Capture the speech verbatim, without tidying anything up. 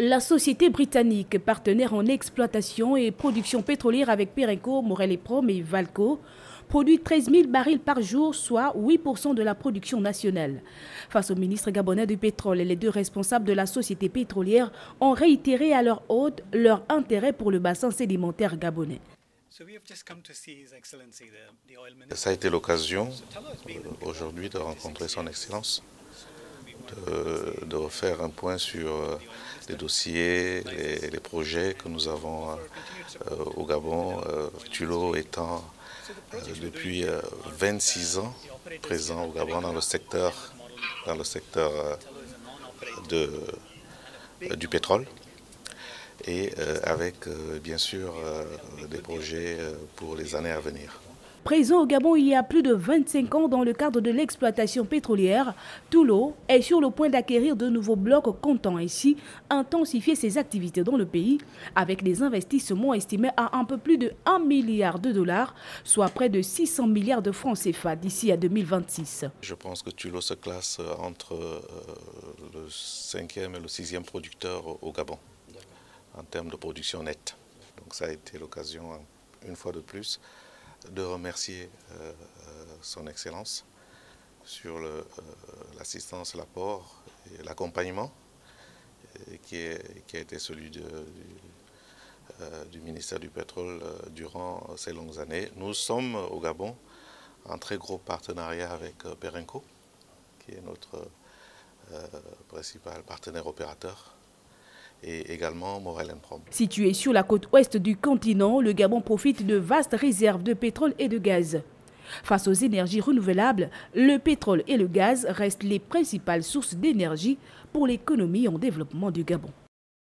La société britannique, partenaire en exploitation et production pétrolière avec Perenco, Morel et Prom et Valco, produit treize mille barils par jour, soit huit pour cent de la production nationale. Face au ministre gabonais du pétrole, les deux responsables de la société pétrolière ont réitéré à leur hôte leur intérêt pour le bassin sédimentaire gabonais. Ça a été l'occasion aujourd'hui de rencontrer son Excellence, de, de refaire un point sur les dossiers, les, les projets que nous avons euh, au Gabon, euh, Tullow étant euh, depuis euh, vingt-six ans présent au Gabon dans le secteur, dans le secteur euh, de, euh, du pétrole. Et euh, avec euh, bien sûr euh, des projets euh, pour les années à venir. Présent au Gabon il y a plus de vingt-cinq ans dans le cadre de l'exploitation pétrolière, Tullow est sur le point d'acquérir de nouveaux blocs, comptant ainsi intensifier ses activités dans le pays avec des investissements estimés à un peu plus de un milliard de dollars, soit près de six cents milliards de francs C F A d'ici à deux mille vingt-six. Je pense que Tullow se classe entre euh, le cinquième et le sixième producteur au Gabon en termes de production nette. Donc ça a été l'occasion, une fois de plus, de remercier euh, son Excellence sur l'assistance, euh, l'apport et l'accompagnement qui, qui a été celui de, du, euh, du ministère du Pétrole euh, durant ces longues années. Nous sommes au Gabon en très gros partenariat avec euh, Perenco, qui est notre euh, principal partenaire opérateur, et également Morel et Prom. Situé sur la côte ouest du continent, le Gabon profite de vastes réserves de pétrole et de gaz. Face aux énergies renouvelables, le pétrole et le gaz restent les principales sources d'énergie pour l'économie en développement du Gabon.